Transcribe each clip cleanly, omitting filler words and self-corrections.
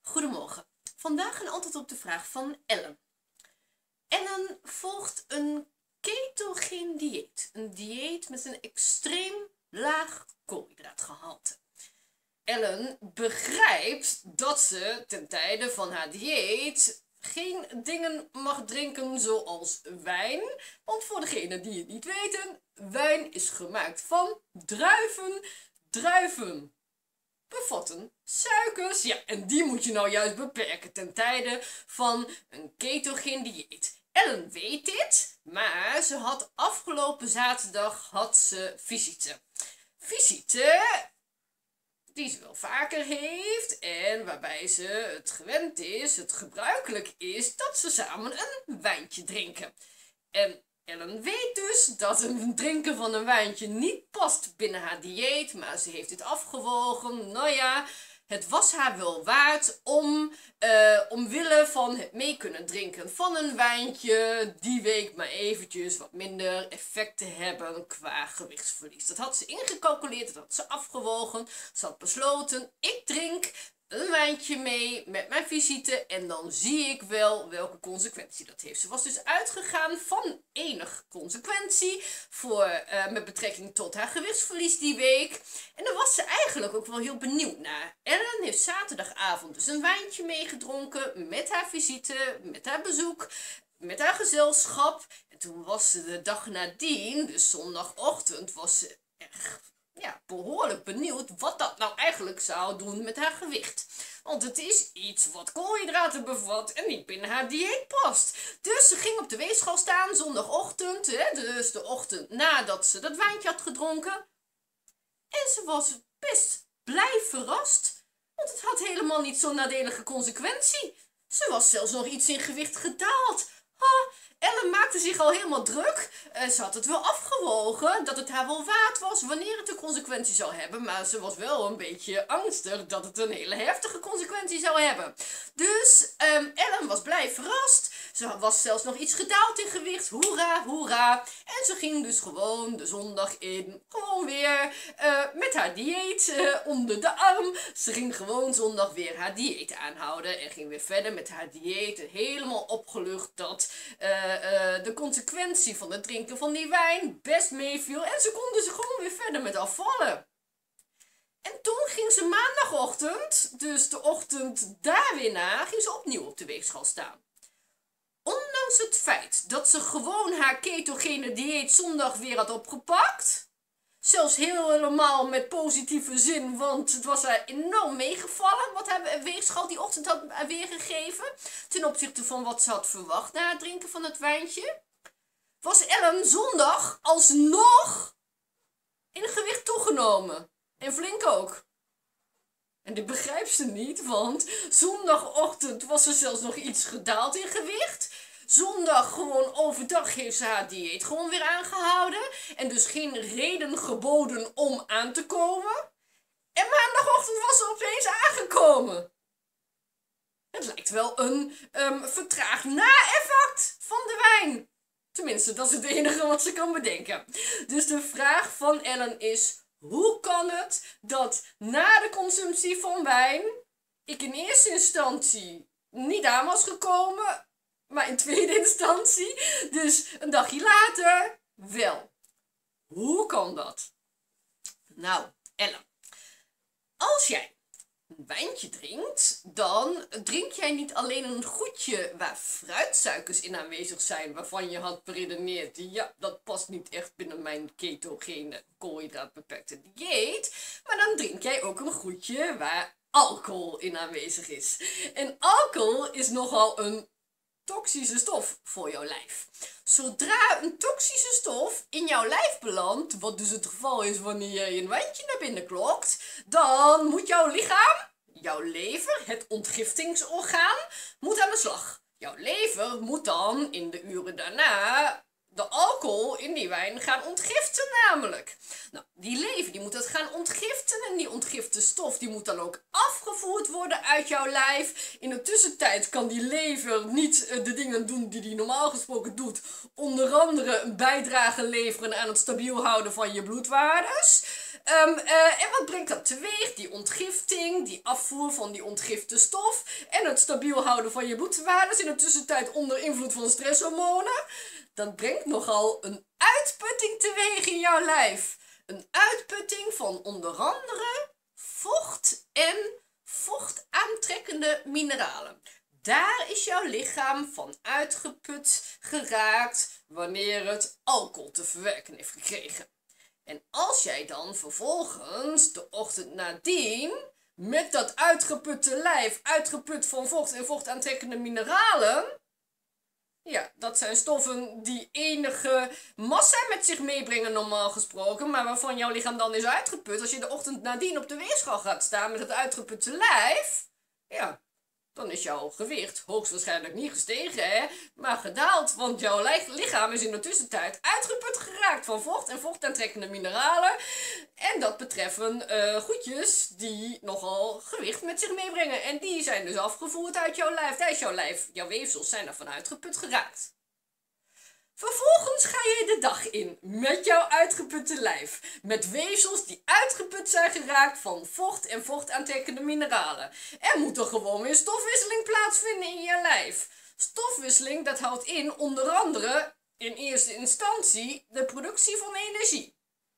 Goedemorgen. Vandaag een antwoord op de vraag van Ellen. Ellen volgt een ketogeen dieet. Een dieet met een extreem laag koolhydraatgehalte. Ellen begrijpt dat ze ten tijde van haar dieet geen dingen mag drinken zoals wijn. Want voor degenen die het niet weten, wijn is gemaakt van druiven. Druiven bevatten suikers. Ja, en die moet je nou juist beperken ten tijde van een ketogeen dieet. Ellen weet dit, maar ze had afgelopen zaterdag visite. Visite die ze wel vaker heeft en waarbij ze het gewend is, het gebruikelijk is, dat ze samen een wijntje drinken. En Ellen weet dus dat een drinken van een wijntje niet past binnen haar dieet, maar ze heeft dit afgewogen. Nou ja, het was haar wel waard omwille van het mee kunnen drinken van een wijntje die week maar eventjes wat minder effect te hebben qua gewichtsverlies. Dat had ze ingecalculeerd, dat had ze afgewogen. Ze had besloten, ik drink een wijntje mee met mijn visite en dan zie ik wel welke consequentie dat heeft. Ze was dus uitgegaan van enig consequentie met betrekking tot haar gewichtsverlies die week. En daar was ze eigenlijk ook wel heel benieuwd naar. Ellen heeft zaterdagavond dus een wijntje meegedronken met haar visite, met haar bezoek, met haar gezelschap. En toen was ze de dag nadien, dus zondagochtend, was ze echt behoorlijk benieuwd wat dat nou eigenlijk zou doen met haar gewicht. Want het is iets wat koolhydraten bevat en niet binnen haar dieet past. Dus ze ging op de weegschaal staan zondagochtend, dus de ochtend nadat ze dat wijntje had gedronken. En ze was best blij verrast, want het had helemaal niet zo'n nadelige consequentie. Ze was zelfs nog iets in gewicht gedaald. Ellen maakte zich al helemaal druk. Ze had het wel afgewogen dat het haar wel waard was wanneer het een consequentie zou hebben. Maar ze was wel een beetje angstig dat het een hele heftige consequentie zou hebben. Dus Ellen was blij verrast. Ze was zelfs nog iets gedaald in gewicht. Hoera, hoera. En ze ging dus gewoon de zondag in. Gewoon weer met haar dieet onder de arm. Ze ging gewoon zondag weer haar dieet aanhouden. En ging weer verder met haar dieet. Helemaal opgelucht dat de consequentie van het drinken van die wijn best meeviel. En ze kon dus gewoon weer verder met afvallen. En toen ging ze maandagochtend, dus de ochtend daar weer na, ging ze opnieuw op de weegschaal staan. Ondanks het feit dat ze gewoon haar ketogene dieet zondag weer had opgepakt, zelfs helemaal met positieve zin, want het was haar enorm meegevallen wat haar weegschaal die ochtend had weergegeven, ten opzichte van wat ze had verwacht na het drinken van het wijntje, was Ellen zondag alsnog in gewicht toegenomen. En flink ook. En dit begrijpt ze niet, want zondagochtend was ze zelfs nog iets gedaald in gewicht. Zondag gewoon overdag heeft ze haar dieet gewoon weer aangehouden. En dus geen reden geboden om aan te komen. En maandagochtend was ze opeens aangekomen. Het lijkt wel een vertraagd na-effect van de wijn. Tenminste, dat is het enige wat ze kan bedenken. Dus de vraag van Ellen is: hoe kan het dat na de consumptie van wijn ik in eerste instantie niet aan was gekomen, maar in tweede instantie, dus een dagje later, wel? Hoe kan dat? Nou, Ellen, als jij een wijntje drinkt, dan drink jij niet alleen een goedje waar fruitsuikers in aanwezig zijn, waarvan je had beredeneerd, ja, dat past niet echt binnen mijn ketogene koolhydraatbeperkte dieet, maar dan drink jij ook een goedje waar alcohol in aanwezig is. En alcohol is nogal een toxische stof voor jouw lijf. Zodra een toxische stof in jouw lijf belandt, wat dus het geval is wanneer je een wijntje naar binnen klokt, dan moet jouw lichaam, jouw lever, het ontgiftingsorgaan, moet aan de slag. Jouw lever moet dan in de uren daarna de alcohol in die wijn gaan ontgiften namelijk. Nou, die lever die moet dat gaan ontgiften en die ontgifte stof die moet dan ook afgevoerd worden uit jouw lijf. In de tussentijd kan die lever niet de dingen doen die die normaal gesproken doet. Onder andere een bijdrage leveren aan het stabiel houden van je bloedwaardes. En wat brengt dat teweeg? Die ontgifting, die afvoer van die ontgifte stof en het stabiel houden van je bloedwaardes in de tussentijd onder invloed van stresshormonen. Dat brengt nogal een uitputting teweeg in jouw lijf. Een uitputting van onder andere vocht en vochtaantrekkende mineralen. Daar is jouw lichaam van uitgeput geraakt wanneer het alcohol te verwerken heeft gekregen. En als jij dan vervolgens de ochtend nadien met dat uitgeputte lijf, uitgeput van vocht en vochtaantrekkende mineralen, ja, dat zijn stoffen die enige massa met zich meebrengen normaal gesproken, maar waarvan jouw lichaam dan is uitgeput. Als je de ochtend nadien op de weegschaal gaat staan met het uitgeputte lijf, ja, dan is jouw gewicht hoogstwaarschijnlijk niet gestegen, hè, maar gedaald. Want jouw lichaam is in de tussentijd uitgeput geraakt van vocht en vochtaantrekkende mineralen. En dat betreffen goedjes die nogal gewicht met zich meebrengen. En die zijn dus afgevoerd uit jouw lijf. Jouw weefsels zijn ervan uitgeput geraakt. Vervolgens ga je de dag in met jouw uitgeputte lijf. Met weefsels die uitgeput zijn geraakt van vocht en vochtaantrekkende mineralen. Er moet er gewoon weer stofwisseling plaatsvinden in je lijf. Stofwisseling, dat houdt in onder andere in eerste instantie de productie van energie.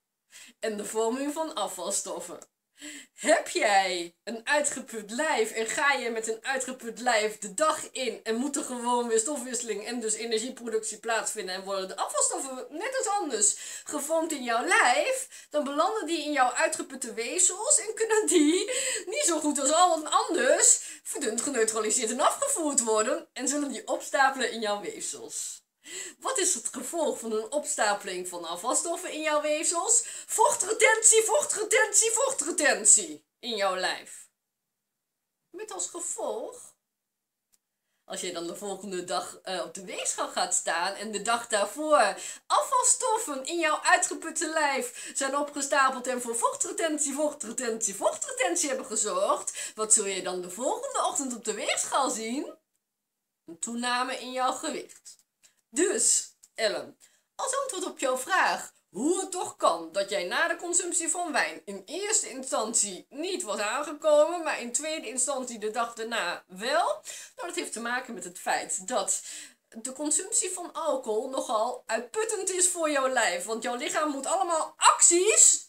En de vorming van afvalstoffen. Heb jij een uitgeput lijf en ga je met een uitgeput lijf de dag in en moet er gewoon weer stofwisseling en dus energieproductie plaatsvinden en worden de afvalstoffen net als anders gevormd in jouw lijf, dan belanden die in jouw uitgeputte weefsels en kunnen die, niet zo goed als al anders, verdund geneutraliseerd en afgevoerd worden en zullen die opstapelen in jouw weefsels. Wat is het gevolg van een opstapeling van afvalstoffen in jouw weefsels? Vochtretentie, vochtretentie, vochtretentie in jouw lijf. Met als gevolg, als je dan de volgende dag op de weegschaal gaat staan en de dag daarvoor afvalstoffen in jouw uitgeputte lijf zijn opgestapeld en voor vochtretentie, vochtretentie, vochtretentie hebben gezorgd, wat zul je dan de volgende ochtend op de weegschaal zien? Een toename in jouw gewicht. Dus, Ellen, als antwoord op jouw vraag hoe het toch kan dat jij na de consumptie van wijn in eerste instantie niet was aangekomen, maar in tweede instantie de dag daarna wel, nou dat heeft te maken met het feit dat de consumptie van alcohol nogal uitputtend is voor jouw lijf. Want jouw lichaam moet allemaal acties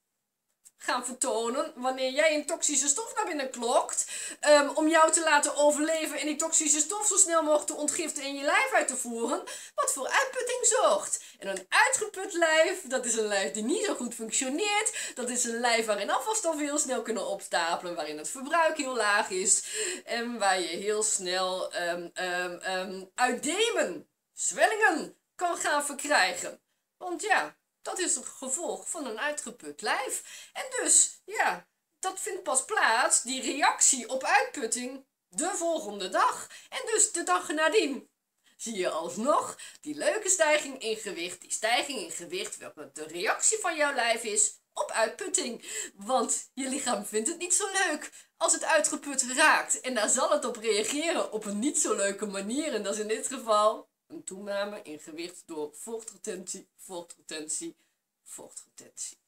gaan vertonen wanneer jij een toxische stof naar binnen klokt, om jou te laten overleven en die toxische stof zo snel mogelijk te ontgiften en je lijf uit te voeren, wat voor uitputting zorgt. En een uitgeput lijf, dat is een lijf die niet zo goed functioneert, dat is een lijf waarin afvalstoffen heel snel kunnen opstapelen, waarin het verbruik heel laag is en waar je heel snel uitemen, zwellingen kan gaan verkrijgen. Want ja, dat is het gevolg van een uitgeput lijf. En dus, ja, dat vindt pas plaats, die reactie op uitputting, de volgende dag. En dus de dag nadien zie je alsnog die leuke stijging in gewicht. Die stijging in gewicht, welke de reactie van jouw lijf is op uitputting. Want je lichaam vindt het niet zo leuk als het uitgeput raakt. En daar zal het op reageren op een niet zo leuke manier. En dat is in dit geval een toename in gewicht door vochtretentie, vochtretentie, vochtretentie.